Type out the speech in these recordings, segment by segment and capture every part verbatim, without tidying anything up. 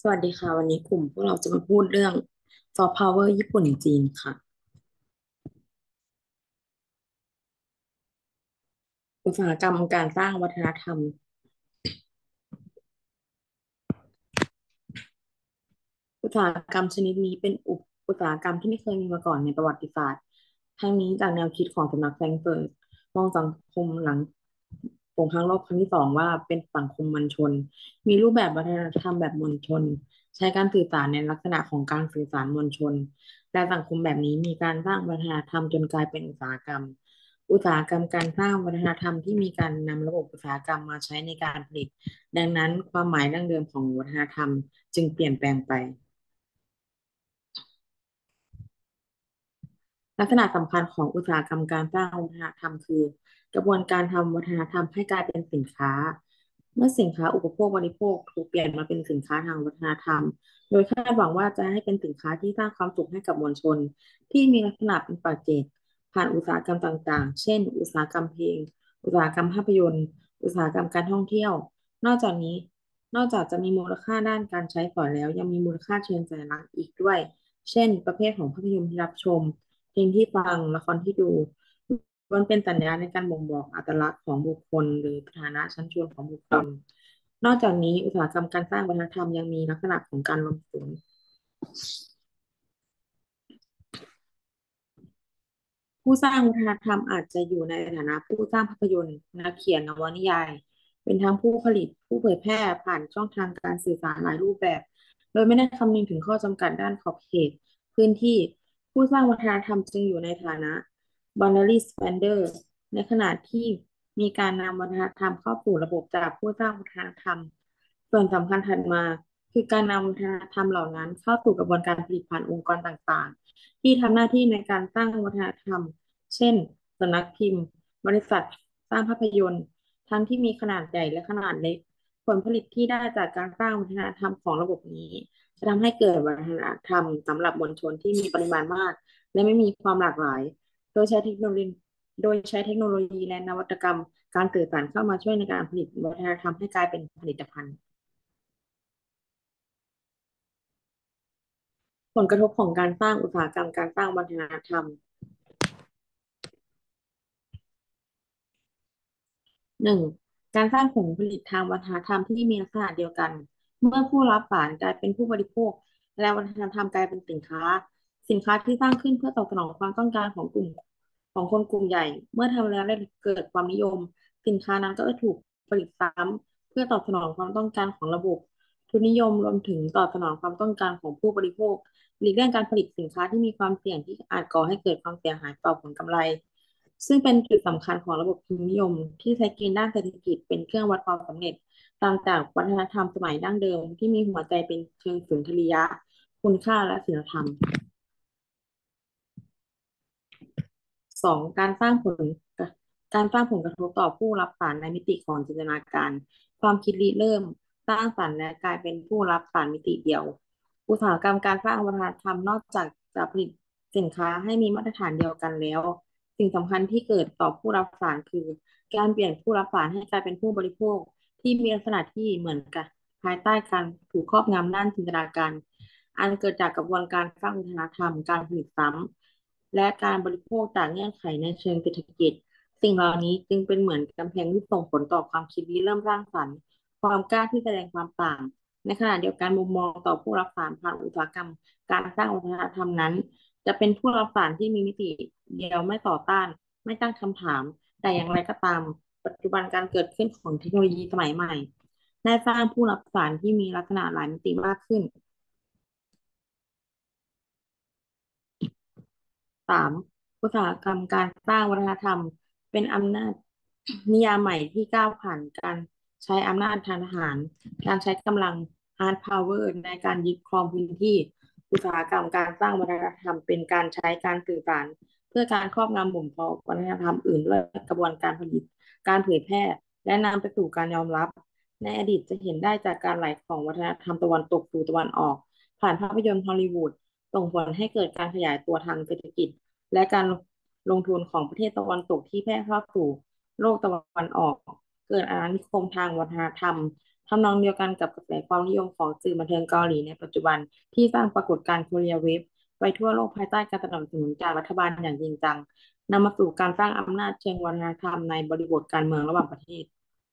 สวัสดีค่ะวันนี้กลุ่มพวกเราจะมาพูดเรื่องซอฟต์พาวเวอร์ญี่ปุ่นจีนค่ะอุตสาหกรรมการสร้างวัฒนธรรมอุตสาหกรรมชนิดนี้เป็นอุปอุตสาหกรรมที่ไม่เคยมีมาก่อนในประวัติศาสตร์ทั้งนี้จากแนวคิดของสำนักแฟรงก์เฟิร์ตมองสังคมหลังสงครามโลกครั้งที่สองว่าเป็นสังคมมวลชนมีรูปแบบวัฒนธรรมแบบมวลชนใช้การสื่อสารในลักษณะของการสื่อสารมวลชนและสังคมแบบนี้มีการสร้างวัฒนธรรมจนกลายเป็นอุตสาหกรรม อุตสาหกรรมการสร้างวัฒนธรรมที่มีการนำระบบอุตสาหกรรมมาใช้ในการผลิตดังนั้นความหมายดั้งเดิมของวัฒนธรรมจึงเปลี่ยนแปลงไปลักษณะสำคัญของอุตสาหกรรมการสร้างวัฒนธรรมคือกระบวนการทำวัฒนธรรมให้กลายเป็นสินค้าเมื่อสินค้าอุปโภคบริโภคถูกเปลี่ยนมาเป็นสินค้าทางวัฒนธรรมโดยคาดหวังว่าจะให้เป็นสินค้าที่สร้างความสุขให้กับมวลชนที่มีลักษณะเป็นปัจเจกผ่านอุตสาหกรรมต่างๆเช่นอุตสาหกรรมเพลงอุตสาหกรรมภาพยนตร์อุตสาหกรรมการท่องเที่ยวนอกจากนี้นอกจากจะมีมูลค่าด้านการใช้สอยแล้วยังมีมูลค่าเชิงสัญลักษณ์อีกด้วยเช่นประเภทของภาพยนตร์ที่รับชม เพลงที่ฟังละครที่ดูมันเป็นสัญญาณในการบ่งบอกอัตลักษณ์ของบุคคลหรือฐานะชั้นชนของบุคคลนอกจากนี้อุตสาหกรรมการสร้างวัฒนธรรมยังมีลักษณะของการรวมศูนย์ ผู้สร้างวัฒนธรรมอาจจะอยู่ในฐานะผู้สร้างภาพยนตร์นักเขียนนวนิยายเป็นทั้งผู้ผลิตผู้เผยแพร่ผ่านช่องทางการสื่อสารหลายรูปแบบโดยไม่ได้คำนึงถึงข้อจำกัดด้านขอบเขตพื้นที่ผู้สร้างวัฒนธรรมจึงอยู่ในฐานะ boundary spanner ในขณะที่มีการนำวัฒนธรรมเข้าสู่ระบบจากผู้สร้างวัฒนธรรมส่วนสำคัญถัดมาคือการนำวัฒนธรรมเหล่านั้นเข้าสู่กระบวนการผลิตผ่านองค์กรต่างๆที่ทำหน้าที่ในการสร้างวัฒนธรรม เช่นสำนักพิมพ์บริษัทสร้างภาพยนตร์ทั้งที่มีขนาดใหญ่และขนาดเล็กผลผลิตที่ได้จากการสร้างวัฒนธรรมของระบบนี้จะทำให้เกิดวัฒนธรรมสำหรับมวลชนที่มีปริมาณมากและไม่มีความหลากหลายโดยใช้เทคโนโลยีโดยใช้เทคโนโลยีและนวัตกรรมการสื่อสารเข้ามาช่วยในการผลิตวัฒนธรรมให้กลายเป็นผลิตภัณฑ์ผลกระทบของการสร้างอุตสาหกรรมการสร้างวัฒนธรรม หนึ่งการสร้างผลผลิตทางวัฒนธรรมที่มีลักษณะเดียวกันเมื่อผู้รับสารกลายเป็นผู้บริโภคและวัฒนธรรมกลายเป็นสินค้าสินค้าที่สร้างขึ้นเพื่อตอบสนองความต้องการของกลุ่มของคนกลุ่มใหญ่เมื่อทำแล้วได้เกิดความนิยมสินค้านั้นก็จะถูกผลิตซ้ำเพื่อตอบสนองความต้องการของระบบทุนนิยมรวมถึงตอบสนองความต้องการของผู้บริโภคหลีกเลี่ยงการผลิตสินค้าที่มีความเสี่ยงที่อาจก่อให้เกิดความเสียหายต่อผลกำไร ซึ่งเป็นจุดสำคัญของระบบทุนนิยมที่ใช้เกณฑ์ด้านเศรษฐกิจเป็นเครื่องวัดความสำเร็จตามจากวัฒนธรรมสมัยดั้งเดิมที่มีหัวใจเป็นเชิงสุนทรียะคุณค่าและศีลธรรมสองการสร้างผลการสร้างผลกระทบต่อผู้รับสารในมิติของจินตนาการความคิดริเริ่มสร้างสรรค์และกลายเป็นผู้รับสารมิติเดียวอุตสาหกรรมการสร้างวัฒนธรรมนอกจากจะผลิตสินค้าให้มีมาตรฐานเดียวกันแล้ว สิ่งสำคัญที่เกิดต่อผู้รับสารคือการเปลี่ยนผู้รับสารให้กลายเป็นผู้บริโภคที่มีลักษณะที่เหมือนกันภายใต้การถูกครอบงำด้านจินตนาการอันเกิดจากกระบวนการสร้างวัฒนธรรมการผลิตซ้ำและการบริโภคจากเงื่อนไขในเชิงเศรษฐกิจสิ่งเหล่านี้จึงเป็นเหมือนกำแพงที่ส่งผลต่อความคิดริเริ่มสร้างสรรค์ความกล้าที่แสดงความต่างในขณะเดียวกันมุมมองต่อผู้รับสารผ่านอุตสาหกรรมการสร้างวัฒนธรรมนั้น จะเป็นผู้รับสารที่มีมิติเดียวไม่ต่อต้านไม่ตั้งคำถามแต่อย่างไรก็ตามปัจจุบันการเกิดขึ้นของเทคโนโลยีสมัยใหม่ได้สร้างผู้รับสารที่มีลักษณะหลายมิติมากขึ้นสามอุตสาหกรรมการสร้างวัฒนธรรมเป็นอำนาจนิยามใหม่ที่ก้าวผ่านการใช้อำนาจทางทหารการใช้กำลัง hard power ในการยึดครองพื้นที่อุตสาหกรรมการสร้างวัฒนธรรมเป็นการใช้การสื่อสาร เพื่อการครอบงำบ่มเพาะวัฒนธรรมอื่นด้วยกระบวนการผลิตการเผยแพร่และนำไปสู่การยอมรับในอดีตจะเห็นได้จากการไหลของวัฒนธรรมตะวันตกสู่ตะวันออกผ่านภาพยนตร์ฮอลลีวูดส่งผลให้เกิดการขยายตัวทางเศรษฐกิจและการลงทุนของประเทศตะวันตกที่แพร่เข้าสู่โลกตะวันออกเกิดอาณานิคมทางวัฒนธรรมทำนองเดียวกันกับกระแสความนิยมของสื่อบันเทิงเกาหลีในปัจจุบันที่สร้างปรากฏการณ์โคเรียเว็บไปทั่วโลกภายใต้การสนับสนุนจากรัฐบาลอย่างจริงจังนำมาสู่การสร้างอำนาจเชิงวัฒนธรรมในบริบทการเมืองระหว่างประเทศ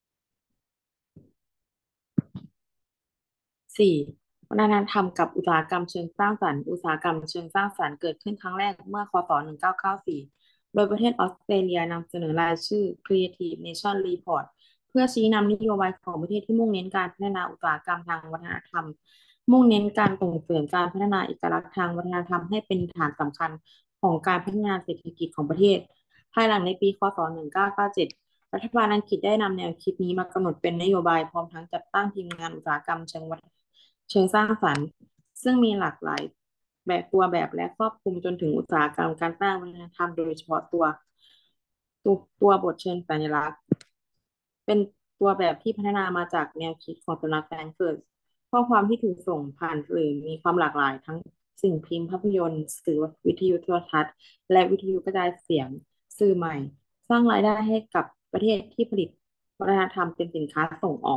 สี่วัฒนธรรมกับอุตสาหกรรมเชิงสร้างสรรค์อุตสาหกรรมเชิงสร้างสรรค์เกิดขึ้นครั้งแรกเมื่อคศหนึ่งพันเก้าร้อยเก้าสิบสี่โดยประเทศออสเตรเลียนำเสนอรายชื่อ Creative Nation Report เพื่อชี้นำนโยบายของประเทศที่มุ่งเน้นการพัฒนาอุตสาหกรรมทางวัฒนธรรมมุ่งเน้นการส่งเสริมการพัฒนาเอกลักษณ์ทางวัฒนธรรมให้เป็นฐานสำคัญของการพัฒนาเศรษฐกิจของประเทศภายหลังในปีคศหนึ่งพันเก้าร้อยเก้าสิบเจ็ด รัฐบาลอังกฤษได้นำแนวคิดนี้มากำหนดเป็นนโยบายพร้อมทั้งจัดตั้งทีมงานอุตสาหกรรมเชิงวัฒนเชิงสร้างสรรค์ซึ่งมีหลากหลายแบบตัวแบบและครอบคลุมจนถึงอุตสาหกรรมการสร้างวัฒนธรรมโดยเฉพาะตัวตัวตัวบทเชิงสัญลักษณ์เป็นตัวแบบที่พัฒนามาจากแนวคิดของสำนักแฟรงก์เฟิร์ตข้อความที่ถูกส่งผ่านสื่อมีความหลากหลายทั้งสิ่งพิมพ์ภาพยนตร์สื่อวิทยุโทรทัศน์และวิทยุกระจายเสียงสื่อใหม่สร้างรายได้ให้กับประเทศที่ผลิตวัฒนธรรมเป็นสินค้าส่งออก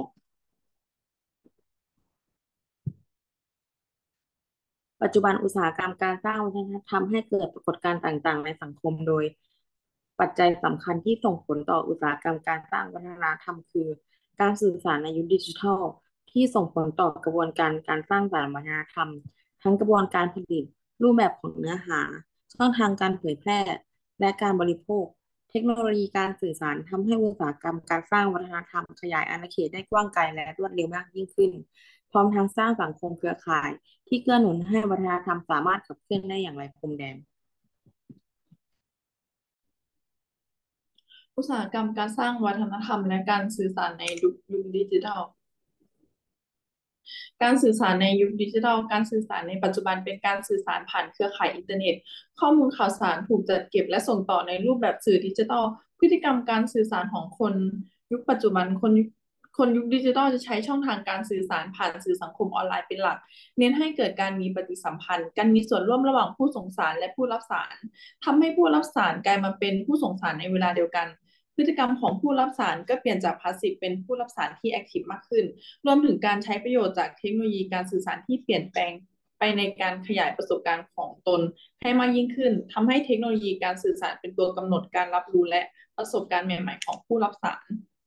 ปัจจุบันอุตสาหกรรมการสร้างวัฒนธรรมให้เกิดปรากฏการณ์ต่างๆในสังคมโดยปัจจัยสำคัญที่ส่งผลต่ออุตสาหกรรมการสร้างวัฒนธรรมคือการสื่อสารในยุคดิจิทัลที่ส่งผลต่อกระบวนการการสร้างสรรค์วัฒนธรรมทั้งกระบวนการผลิตรูปแบบของเนื้อหาช่องทางการเผยแพร่และการบริโภคเทคโนโลยีการสื่อสารทำให้อุตสาหกรรมการสร้างวัฒนธรรมขยายอาณาเขตได้กว้างไกลและรวดเร็วมากยิ่งขึ้นพร้อมทั้งสร้างสังคมเครือข่าย ที่เกื้อหนุนให้วัฒนธรรมสามารถขับเคลื่อนได้อย่างไรพรมแดนอุตสาหกรรมการสร้างวัฒนธรรมและการสื่อสารในยุคยุคดิจิทัล การสื่อสารในยุคดิจิทัลการสื่อสารในปัจจุบันเป็นการสื่อสารผ่านเครือข่ายอินเทอร์เน็ตข้อมูลข่าวสารถูกจัดเก็บและส่งต่อในรูปแบบสื่อดิจิทัลพฤติกรรมการสื่อสารของคนยุคปัจจุบันคนยุคคนยุคดิจิทัลจะใช้ช่องทางการสื่อสารผ่านสื่อสังคมออนไลน์เป็นหลักเน้นให้เกิดการมีปฏิสัมพันธ์การมีส่วนร่วมระหว่างผู้ส่งสารและผู้รับสารทำให้ผู้รับสารกลายมาเป็นผู้ส่งสารในเวลาเดียวกันพฤติกรรมของผู้รับสารก็เปลี่ยนจากพาสซีฟเป็นผู้รับสารที่แอคทีฟมากขึ้น รวมถึงการใช้ประโยชน์จากเทคโนโลยีการสื่อสารที่เปลี่ยนแปลงไปในการขยายประสบการณ์ของตนให้มากยิ่งขึ้นทำให้เทคโนโลยีการสื่อสารเป็นตัวกำหนดการรับรู้และประสบการณ์ใหม่ๆของผู้รับสาร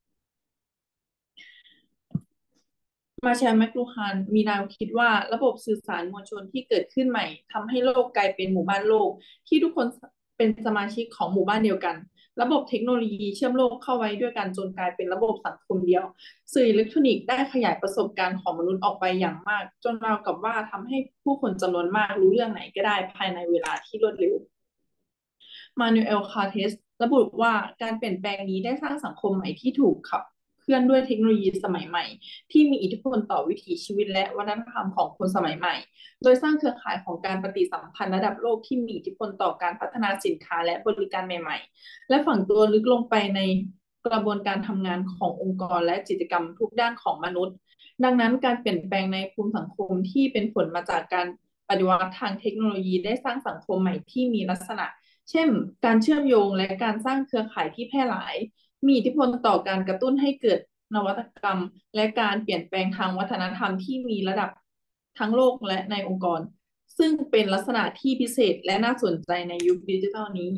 มาแชร์แมคลูฮานมีแนวคิดว่าระบบสื่อสารมวลชนที่เกิดขึ้นใหม่ทำให้โลกกลายเป็นหมู่บ้านโลกที่ทุกคนเป็นสมาชิกของหมู่บ้านเดียวกันระบบเทคโนโลยีเชื่อมโลกเข้าไว้ด้วยกันจนกลายเป็นระบบสังคมเดียวสื่ออิเล็กทรอนิกส์ได้ขยายประสบการณ์ของมนุษย์ออกไปอย่างมากจนราวกับว่าทำให้ผู้คนจำนวนมากรู้เรื่องไหนก็ได้ภายในเวลาที่รวดเร็ว มานูเอลคาร์เทสระบุว่าการเปลี่ยนแปลงนี้ได้สร้างสังคมใหม่ที่ถูกขับเคลื่อนด้วยเทคโนโลยีสมัยใหม่ที่มีอิทธิพลต่อวิถีชีวิตและวัฒนธรรมของคนสมัยใหม่โดยสร้างเครือข่ายของการปฏิสัมพันธ์ระดับโลกที่มีอิทธิพลต่อการพัฒนาสินค้าและบริการใหม่ๆและฝังตัวลึกลงไปในกระบวนการทำงานขององค์กรและกิจกรรมทุกด้านของมนุษย์ดังนั้นการเปลี่ยนแปลงในภูมิสังคมที่เป็นผลมาจากการปฏิวัติทางเทคโนโลยีได้สร้างสังคมใหม่ที่มีลักษณะ เช่นการเชื่อมโยงและการสร้างเครือข่ายที่แพร่หลายมีอิทธิพลต่อการกระตุ้นให้เกิดนวัตกรรมและการเปลี่ยนแปลงทางวัฒนธรรมที่มีระดับทั้งโลกและในองค์กรซึ่งเป็นลักษณะที่พิเศษและน่าสนใจในยุคดิจิทัลนี้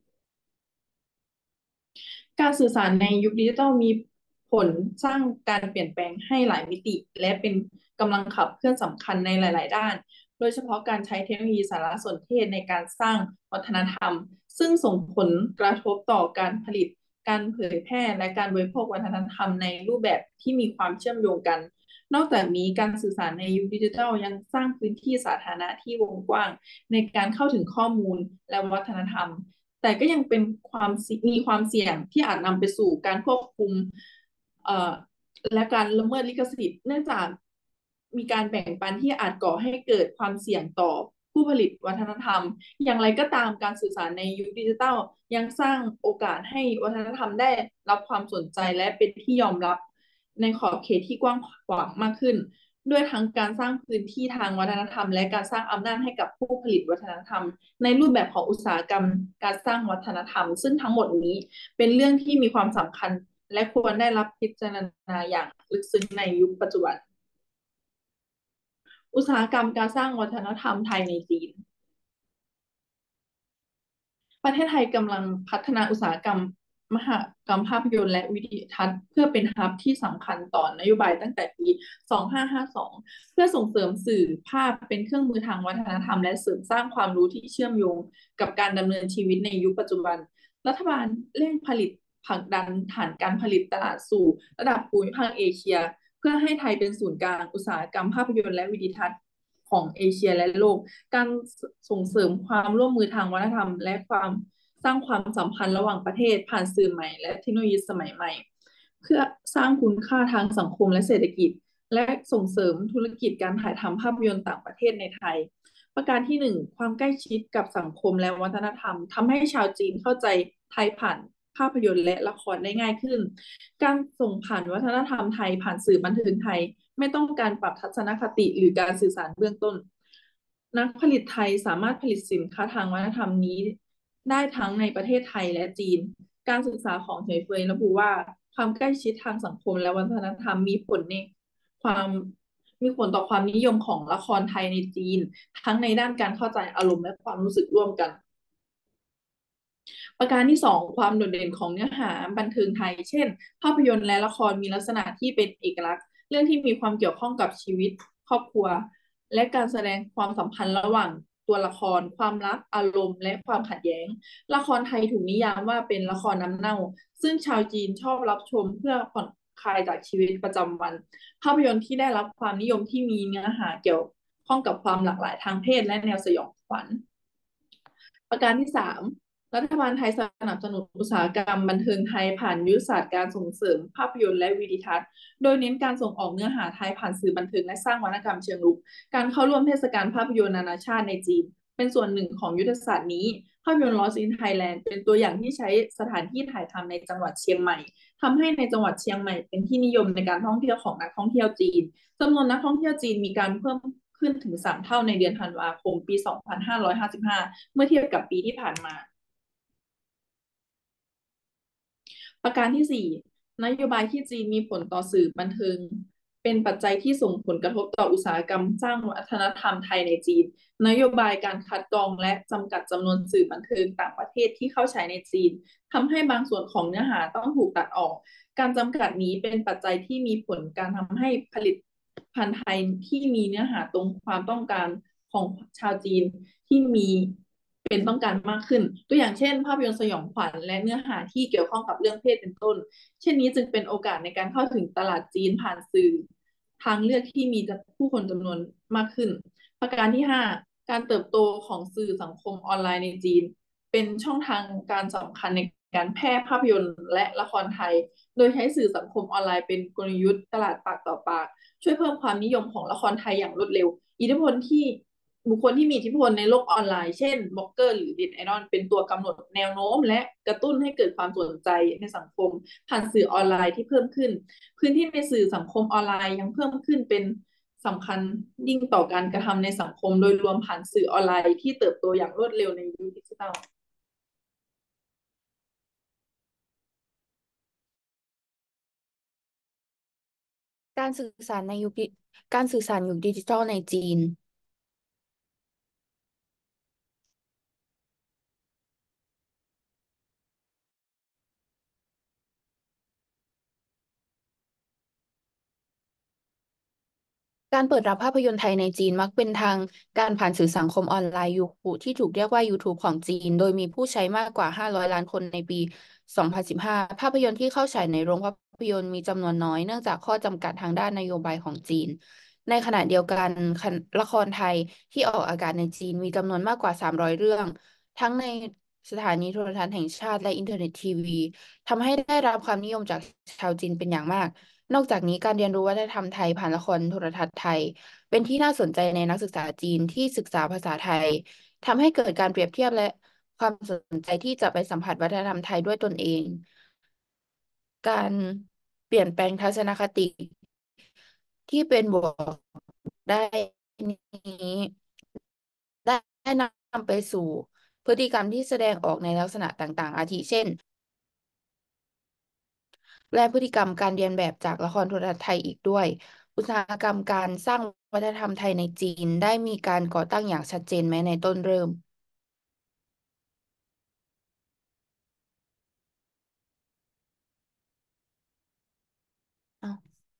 การสื่อสารในยุคดิจิทัลมีผลสร้างการเปลี่ยนแปลงให้หลายมิติและเป็นกำลังขับเคลื่อนสำคัญในหลายๆด้านโดยเฉพาะการใช้เทคโนโลยีสารสนเทศในการสร้างวัฒนธรรมซึ่งส่งผลกระทบต่อการผลิตการเผยแพร่และการบริโภควัฒนธรรมในรูปแบบที่มีความเชื่อมโยงกันนอกจากนี้การสื่อสารในยุคดิจิทัลยังสร้างพื้นที่สาธารณะที่วงกว้างในการเข้าถึงข้อมูลและวัฒนธรรม แต่ก็ยังเป็นความมีความเสี่ยงที่อาจนำไปสู่การควบคุมเอ่อและการละเมิดลิขสิทธิ์เนื่องจากมีการแบ่งปันที่อาจก่อให้เกิดความเสี่ยงต่อผู้ผลิตวัฒนธรรมอย่างไรก็ตามการสื่อสารในยุคดิจิทัลยังสร้างโอกาสให้วัฒนธรรมได้รับความสนใจและเป็นที่ยอมรับในขอบเขตที่กว้างขวางมากขึ้น ด้วยทั้งการสร้างพื้นที่ทางวัฒนธรรมและการสร้างอำนาจให้กับผู้ผลิตวัฒนธรรมในรูปแบบของอุตสาหกรรมการสร้างวัฒนธรรมซึ่งทั้งหมดนี้เป็นเรื่องที่มีความสำคัญและควรได้รับพิจารณาอย่างลึกซึ้งในยุคปัจจุบันอุตสาหกรรมการสร้างวัฒนธรรมไทยในจีน ประเทศไทยกำลังพัฒนาอุตสาหกรรมมหกรรมภาพยนตร์และวิดีทัศน์เพื่อเป็นฮับที่สำคัญต่อนโยบายตั้งแต่ปี สองพันห้าร้อยห้าสิบสอง เพื่อส่งเสริมสื่อภาพเป็นเครื่องมือทางวัฒนธรรมและเสริมสร้างความรู้ที่เชื่อมโยงกับการดำเนินชีวิตในยุคปัจจุบัน รัฐบาลเร่งผลิตผลักดันฐานการผลิตตลาดสู่ระดับภูมิภาคเอเชียเพื่อให้ไทยเป็นศูนย์กลางอุตสาหกรรมภาพยนตร์และวิดีทัศน์ของเอเชียและโลกการส่งเสริมความร่วมมือทางวัฒนธรรมและความสร้างความสัมพันธ์ระหว่างประเทศผ่านสื่อใหม่และเทคโนโลยีสมัยใหม่เพื่อสร้างคุณค่าทางสังคมและเศรษฐกิจและส่งเสริมธุรกิจการถ่ายทำภาพยนตร์ต่างประเทศในไทยประการที่หนึ่งความใกล้ชิดกับสังคมและวัฒนธรรมทำให้ชาวจีนเข้าใจไทยผ่านภาพยนตร์และละครได้ง่ายขึ้นการส่งผ่านวัฒนธรรมไทยผ่านสื่อบันเทิงไทยไม่ต้องการปรับทัศนคติหรือการสื่อสารเบื้องต้นนักผลิตไทยสามารถผลิตสินค้าทางวัฒนธรรมนี้ได้ทั้งในประเทศไทยและจีนการศึกษาของเฉยเฟยระบุว่าความใกล้ชิดทางสังคมและวัฒนธรรมมีผลในความมีผลต่อความนิยมของละครไทยในจีนทั้งในด้านการเข้าใจอารมณ์และความรู้สึกร่วมกันประการที่สองความโดดเด่นของเนื้อหาบันเทิงไทยเช่นภาพยนตร์และละครมีลักษณะที่เป็นเอกลักษณ์เรื่องที่มีความเกี่ยวข้องกับชีวิตครอบครัวและการแสดงความสัมพันธ์ระหว่างตัวละครความรักอารมณ์และความขัดแย้งละครไทยถูกนิยามว่าเป็นละครน้ำเน่าซึ่งชาวจีนชอบรับชมเพื่อผ่อนคลายจากชีวิตประจำวันภาพยนตร์ที่ได้รับความนิยมที่มีเนื้อหาเกี่ยวข้องกับความหลากหลายทางเพศและแนวสยองขวัญประการที่สาม รัฐบาลไทยสนับสนุนอุตสาหกรรมบันเทิงไทยผ่านยุทธศาสตร์การส่งเสริมภาพยนตร์และวิดีทัศน์โดยเน้นการส่งออกเนื้อหาไทยผ่านสื่อบันเทิงและสร้างวรรณกรรมเชิงรุกการเข้าร่วมเทศกาลภาพยนตร์นานาชาติในจีนเป็นส่วนหนึ่งของยุทธศาสตร์นี้ภาพยนตร์ Lost in Thailand เป็นตัวอย่างที่ใช้สถานที่ถ่ายทำในจังหวัดเชียงใหม่ทำให้ในจังหวัดเชียงใหม่เป็นที่นิยมในการท่องเที่ยวของนักท่องเที่ยวจีนจำนวนนักท่องเที่ยวจีนมีการเพิ่มขึ้นถึงสามเท่าในเดือนธันวาคมปีสองพันห้าร้อยห้าสิบห้าเมื่อเทียบกับปีที่ผ่านมา ประการที่สี่นโยบายที่จีนมีผลต่อสื่อบันเทิงเป็นปัจจัยที่ส่งผลกระทบต่ออุตสาหกรรมสร้างวัฒนธรรมไทยในจีนนโยบายการคัดกรองและจำกัดจำนวนสื่อบันเทิงต่างประเทศที่เข้าใช้ในจีนทำให้บางส่วนของเนื้อหาต้องถูกตัดออกการจำกัดนี้เป็นปัจจัยที่มีผลการทำให้ผลิตภัณฑ์ไทยที่มีเนื้อหาตรงความต้องการของชาวจีนที่มีเป็นต้องการมากขึ้นตัวอย่างเช่นภาพยนตร์สยองขวัญและเนื้อหาที่เกี่ยวข้องกับเรื่องเพศเป็นต้นเช่นนี้จึงเป็นโอกาสในการเข้าถึงตลาดจีนผ่านสื่อทางเลือกที่มีผู้คนจำนวนมากขึ้นประการที่ห้าการเติบโตของสื่อสังคมออนไลน์ในจีนเป็นช่องทางการสำคัญในการแพร่ภาพยนตร์และละครไทยโดยใช้สื่อสังคมออนไลน์เป็นกลยุทธ์ตลาดปากต่อปากช่วยเพิ่มความนิยมของละครไทยอย่างรวดเร็วอิทธิพลที่บุคคลที่มีอิทธิพลในโลกออนไลน์เช่นบล็อกเกอร์หรือเน็ตไอดอลเป็นตัวกำหนดแนวโน้มและกระตุ้นให้เกิดความสนใจในสังคมผ่านสื่อออนไลน์ที่เพิ่มขึ้นพื้นที่ในสื่อสังคมออนไลน์ยังเพิ่มขึ้นเป็นสำคัญยิ่งต่อการกระทำในสังคมโดยรวมผ่านสื่อออนไลน์ที่เติบโตอย่างรวดเร็วในยุคดิจิทัลการสื่อสารในยุคดิการสื่อสารยุคดิจิทัลในจีน การเปิดรับภาพยนตร์ไทยในจีนมักเป็นทางการผ่านสื่อสังคมออนไลน์ยูทูบที่ถูกเรียกว่า YouTube ของจีน โดยมีผู้ใช้มากกว่า ห้าร้อย ล้านคนในปี สองพันสิบห้า ภาพยนตร์ที่เข้าฉายในโรงภาพยนตร์มีจำนวนน้อยเนื่องจากข้อจำกัดทางด้านนโยบายของจีน ในขณะเดียวกันละครไทยที่ออกอากาศในจีนมีจำนวนมากกว่า สามร้อย เรื่อง ทั้งในสถานีโทรทัศน์แห่งชาติและอินเทอร์เน็ตทีวีทำให้ได้รับความนิยมจากชาวจีนเป็นอย่างมาก นอกจากนี้การเรียนรู้วัฒนธรรมไทยผ่านละครโทรทัศน์ไทยเป็นที่น่าสนใจในนักศึกษาจีนที่ศึกษาภาษาไทยทำให้เกิดการเปรียบเทียบและความสนใจที่จะไปสัมผัสวัฒนธรรมไทยด้วยตนเองการเปลี่ยนแปลงทัศนคติที่เป็นบวกได้นี้ได้นำไปสู่พฤติกรรมที่แสดงออกในลักษณะต่างๆอาทิเช่นและพฤติกรรมการเรียนแบบจากละครโทรทัศน์ไทยอีกด้วย อุตสาหกรรมการสร้างวัฒนธรรมไทยในจีนได้มีการก่อตั้งอย่างชัดเจนไหมในต้นเริ่มอ้าว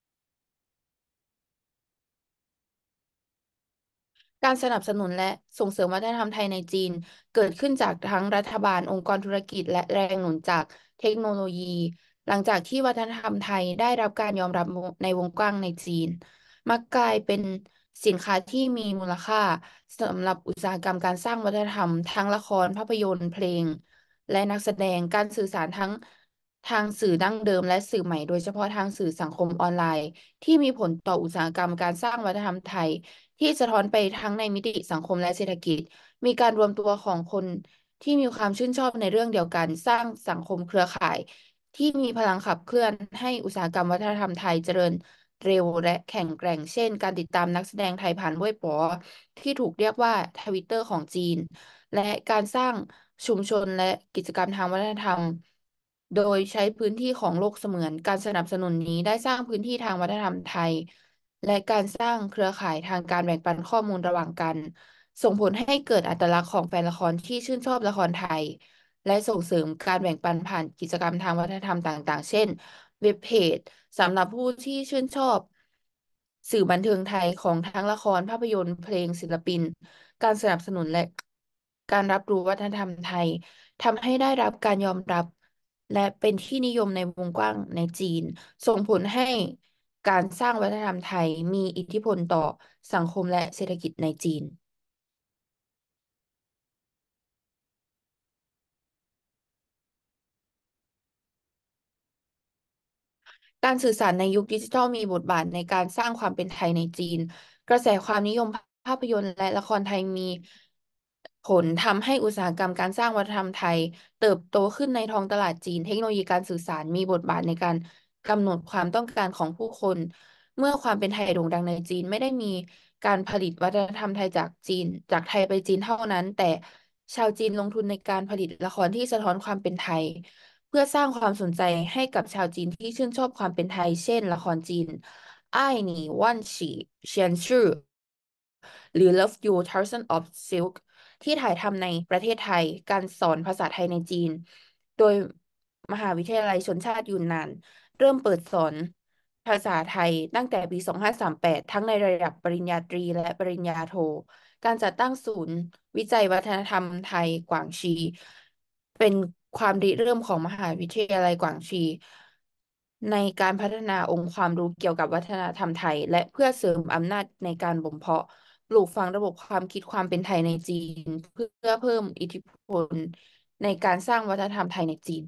การสนับสนุนและส่งเสริมวัฒนธรรมไทยในจีนเกิดขึ้นจากทั้งรัฐบาลองค์กรธุรกิจและแรงหนุนจากเทคโนโลยีหลังจากที่วัฒนธรรมไทยได้รับการยอมรับในวงกว้างในจีนมักกลายเป็นสินค้าที่มีมูลค่าสำหรับอุตสาหกรรมการสร้างวัฒนธรรมทั้งละครภาพยนตร์เพลงและนักแสดงการสื่อสารทั้งทางสื่อดั้งเดิมและสื่อใหม่โดยเฉพาะทางสื่อสังคมออนไลน์ที่มีผลต่ออุตสาหกรรมการสร้างวัฒนธรรมไทย ที่สะท้อนไปทั้งในมิติสังคมและเศรษฐกิจ มีการรวมตัวของคนที่มีความชื่นชอบในเรื่องเดียวกัน สร้างสังคมเครือข่ายที่มีพลังขับเคลื่อนให้อุตสาหกรรมวัฒนธรรมไทยเจริญเร็วและแข็งแกร่ง เช่น การติดตามนักแสดงไทยผ่านเว็บป๋อที่ถูกเรียกว่าทวิตเตอร์ของจีน และการสร้างชุมชนและกิจกรรมทางวัฒนธรรมโดยใช้พื้นที่ของโลกเสมือนการสนับสนุนนี้ได้สร้างพื้นที่ทางวัฒนธรรมไทยและการสร้างเครือข่ายทางการแบ่งปันข้อมูลระหว่างกันส่งผลให้เกิดอัตลักษณ์ของแฟนละครที่ชื่นชอบละครไทยและส่งเสริมการแบ่งปันผ่านกิจกรรมทางวัฒนธรรมต่างๆเช่นเว็บเพจสำหรับผู้ที่ชื่นชอบสื่อบันเทิงไทยของทั้งละครภาพยนตร์เพลงศิลปิน การสนับสนุนและการรับรู้วัฒนธรรมไทยทำให้ได้รับการยอมรับและเป็นที่นิยมในวงกว้างในจีนส่งผลให้การสร้างวัฒนธรรมไทยมีอิทธิพลต่อสังคมและเศรษฐกิจในจีน การสื่อสารในยุคดิจิทัลมีบทบาทในการสร้างความเป็นไทยในจีน กระแสความนิยมภาพยนตร์และละครไทยมีผลทำให้อุตสาหกรรมการสร้างวัฒนธรรมไทยเติบโตขึ้นในท้องตลาดจีนเทคโนโลยีการสื่อสารมีบทบาทในการกำหนดความต้องการของผู้คนเมื่อความเป็นไทยโด่งดังในจีนไม่ได้มีการผลิตวัฒนธรรมไทยจากจีนจากไทยไปจีนเท่านั้นแต่ชาวจีนลงทุนในการผลิตละครที่สะท้อนความเป็นไทย เพื่อสร้างความสนใจให้กับชาวจีนที่ชื่นชอบความเป็นไทยเช่นละครจีนอ้ายหนี่ว่านฉีเฉียนชื่อหรือ Love You Thousand of Silk ที่ถ่ายทำในประเทศไทยการสอนภาษาไทยในจีนโดยมหาวิทยาลัยชนชาติยูนนานเริ่มเปิดสอนภาษาไทยตั้งแต่ปีสองพันห้าร้อยสามสิบแปดทั้งในระดับปริญญาตรีและปริญญาโท การจัดตั้งศูนย์วิจัยวัฒนธรรมไทยกวางชีเป็นความริเริ่มของมหาวิทยาลัยกวางชีในการพัฒนาองค์ความรู้เกี่ยวกับวัฒนธรรมไทยและเพื่อเสริมอำนาจในการบ่มเพาะปลูกฝังระบบความคิดความเป็นไทยในจีนเพื่อเพิ่มอิทธิพลในการสร้างวัฒนธรรมไทยในจีน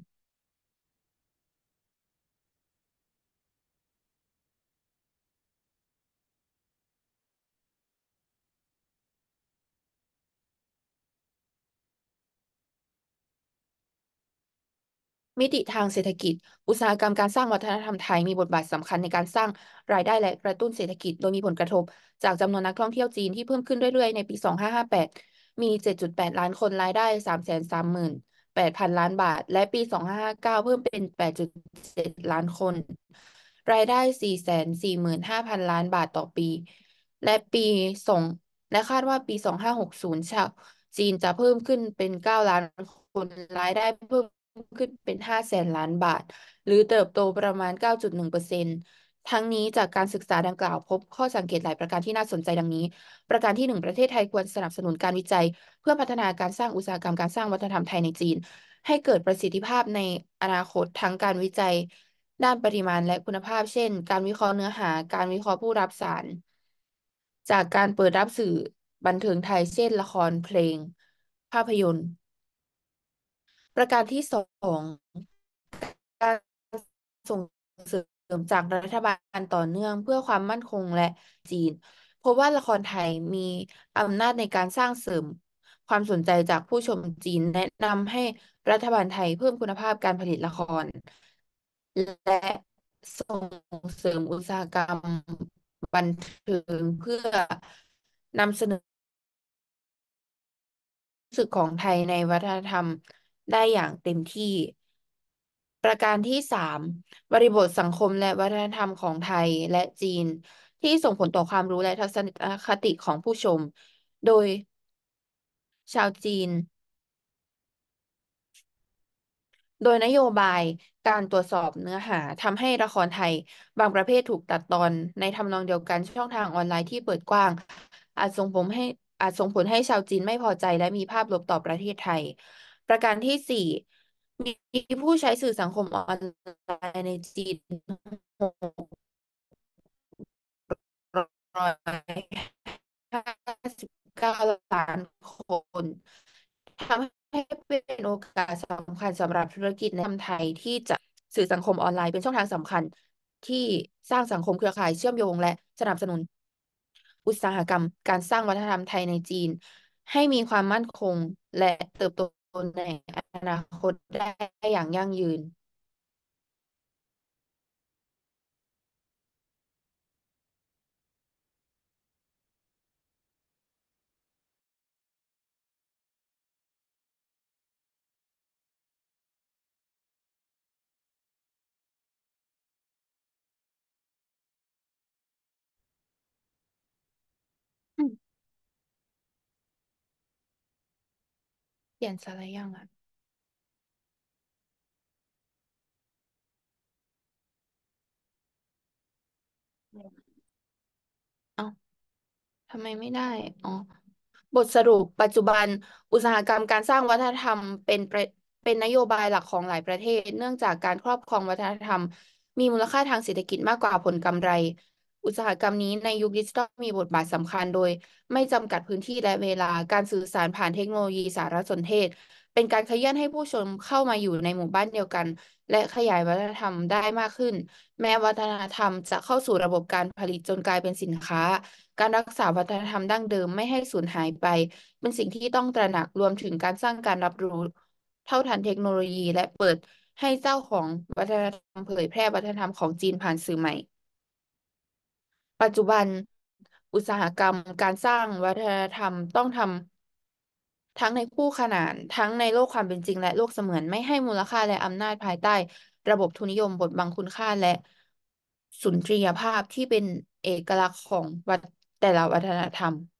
มิติทางเศรษฐกิจอุตสาหกรรมการสร้างวัฒนธรรมไทยมีบทบาทสำคัญในการสร้างรายได้และกระตุ้นเศรษฐกิจโดยมีผลกระทบจากจำนวนนักท่องเที่ยวจีนที่เพิ่มขึ้นเรื่อยๆในปีสองพันห้าร้อยห้าสิบแปดมี เจ็ดจุดแปด ล้านคนรายได้ สามแสนสามหมื่น แปดพัน ล้านบาทและปีสองพันห้าร้อยห้าสิบเก้าเพิ่มเป็น แปดจุดเจ็ด ล้านคนรายได้ สี่แสนสี่หมื่นห้าพัน ล้านบาทต่อปีและปีสองและคาดว่าปีสองพันห้าร้อยหกสิบชาวจีนจะเพิ่มขึ้นเป็นเก้าล้านคนรายได้เพิ่ม ขึ้นเป็นห้าแสนล้านบาท หรือเติบโตประมาณเก้าจุดหนึ่งเปอร์เซ็นต์ทั้งนี้จากการศึกษาดังกล่าวพบข้อสังเกตหลายประการที่น่าสนใจดังนี้ ประการที่หนึ่งประเทศไทยควรสนับสนุนการวิจัยเพื่อพัฒนาการสร้างอุตสาหกรรมการสร้างวัฒนธรรมไทยในจีนให้เกิดประสิทธิภาพในอนาคตทั้งการวิจัยด้านปริมาณและคุณภาพเช่นการวิเคราะห์เนื้อหาการวิเคราะห์ผู้รับสารจากการเปิดรับสื่อบันเทิงไทยเช่นละครเพลงภาพยนตร์ ประการที่สองการส่งเสริมจากรัฐบาลต่อเนื่องเพื่อความมั่นคงและจีนเพราะว่าละครไทยมีอำนาจในการสร้างเสริมความสนใจจากผู้ชมจีนแนะนำให้รัฐบาลไทยเพิ่มคุณภาพการผลิตละครและส่งเสริมอุตสาหกรรมบันเทิงเพื่อนำเสนอ รู้สึกของไทยในวัฒนธรรมได้อย่างเต็มที่ประการที่สามบริบทสังคมและวัฒนธรรมของไทยและจีนที่ส่งผลต่อความรู้และทัศนคติของผู้ชมโดยชาวจีน โดยนโยบายการตรวจสอบเนื้อหาทำให้ละครไทยบางประเภทถูกตัดตอนในทำนองเดียวกันช่องทางออนไลน์ที่เปิดกว้างอาจส่งผลให้อาจส่งผลให้ชาวจีนไม่พอใจและมีภาพลบต่อประเทศไทยประการที่สี่มีผู้ใช้สื่อสังคมออนไลน์ในจีนร้อยห้าสิบเก้าล้านคนทำให้เป็นโอกาสสำคัญสำหรับธุรกิจในไทยที่จะสื่อสังคมออนไลน์เป็นช่องทางสำคัญที่สร้างสังคมเครือข่ายเชื่อมโยงและสนับสนุนอุตสาหกรรมการสร้างวัฒนธรรมไทยในจีนให้มีความมั่นคงและเติบโตในอนาคตได้อย่างยั่งยืนอืมเปลี่ยนสไลด์ยังอ่ะเอ้า ทำไมไม่ได้อ๋อบทสรุปปัจจุบันอุตสาหกรรมการสร้างวัฒนธรรมเป็นประเป็นนโยบายหลักของหลายประเทศเนื่องจากการครอบครองวัฒนธรรมมีมูลค่าทางเศรษฐกิจมากกว่าผลกำไรอุตสาหกรรมนี้ในยุคดิจิทัลมีบทบาทสำคัญโดยไม่จำกัดพื้นที่และเวลาการสื่อสารผ่านเทคโนโลยีสารสนเทศเป็นการขยื่นให้ผู้ชมเข้ามาอยู่ในหมู่บ้านเดียวกันและขยายวัฒนธรรมได้มากขึ้นแม้วัฒนธรรมจะเข้าสู่ระบบการผลิตจนกลายเป็นสินค้า การรักษาวัฒนธรรมดั้งเดิมไม่ให้สูญหายไปเป็นสิ่งที่ต้องตระหนักรวมถึงการสร้างการรับรู้เท่าทันเทคโนโลยีและเปิดให้เจ้าของวัฒนธรรมเผยแพร่วัฒนธรรมของจีนผ่านสื่อใหม่ปัจจุบันอุตสาหกรรมการสร้างวัฒนธรรมต้องทำทั้งในคู่ขนานทั้งในโลกความเป็นจริงและโลกเสมือนไม่ให้มูลค่าและอำนาจภายใต้ระบบทุนนิยมบทบังคุณค่าและสุนทรียภาพที่เป็นเอกลักษณ์ของวัฒแต่ละวัฒนธรรม